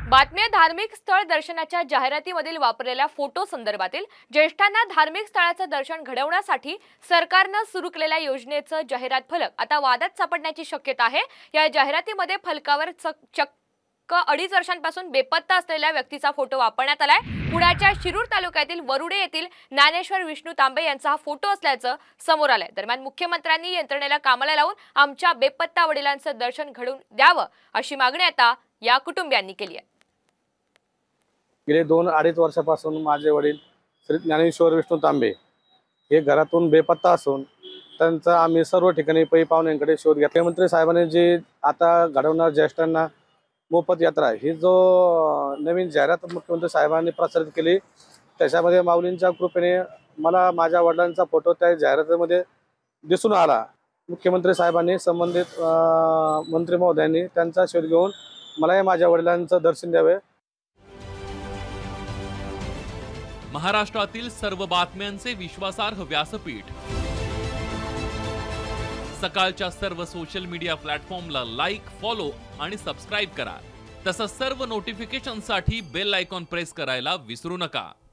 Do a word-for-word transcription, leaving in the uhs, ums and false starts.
बातम्या धार्मिक स्थळ दर्शनाच्या जाहिरातीमधील वापरलेल्या फोटो संदर्भातील ज्येष्ठांना धार्मिक स्थळाचं दर्शन घडवण्यासाठी सरकारने सुरू केलेल्या योजनेचं जाहिरात फलक आता वादात सापडण्याची शक्यता आहे। या जाहिरातीमध्ये फलकावर चक्क अडीच वर्षांपासून बेपत्ता असलेल्या व्यक्तीचा फोटो वापरण्यात आलाय। पुण्याच्या शिरूर तालुक्यातील वरुडे येथील ज्ञानेश्वर विष्णू तांबे यांचा हा फोटो असल्याचं समोर आलंय। दरम्यान मुख्यमंत्र्यांनी यंत्रणेला कामाला लावून आमच्या बेपत्ता वडिलांचं दर्शन घडवून द्यावं अशी मागणी आता या कुटुंबियांनी केली आहे। गेले दोन अडीच वर्षापासून माझे वडील श्री ज्ञानेश्वर विष्णू तांबे हे घरातून बेपत्ता असून त्यांचा आम्ही सर्व ठिकाणी पै पाहुण्यांकडे शोध घेतला। मुख्यमंत्री साहेबांनी जी आता घडवणार ज्येष्ठांना मोफत यात्रा ही जो नवीन जाहिरात मुख्यमंत्री साहेबांनी प्रसारित केली, त्याच्यामध्ये माऊलींच्या कृपेने मला माझ्या वडिलांचा फोटो त्या जाहिरातीमध्ये दिसून आला। मुख्यमंत्री साहेबांनी संबंधित मंत्री महोदयांनी त्यांचा शोध घेऊन मला माझ्या वडिलांचं दर्शन द्यावे। महाराष्ट्रातील सर्व बातम्यांचे विश्वासार्ह व्यासपीठ सकाळच्या सर्व सोशल मीडिया प्लॅटफॉर्मला लाईक, फॉलो आणि सबस्क्राइब करा। तसंच सर्व नोटिफिकेशनसाठी बेल आयकॉन प्रेस करायला विसरू नका।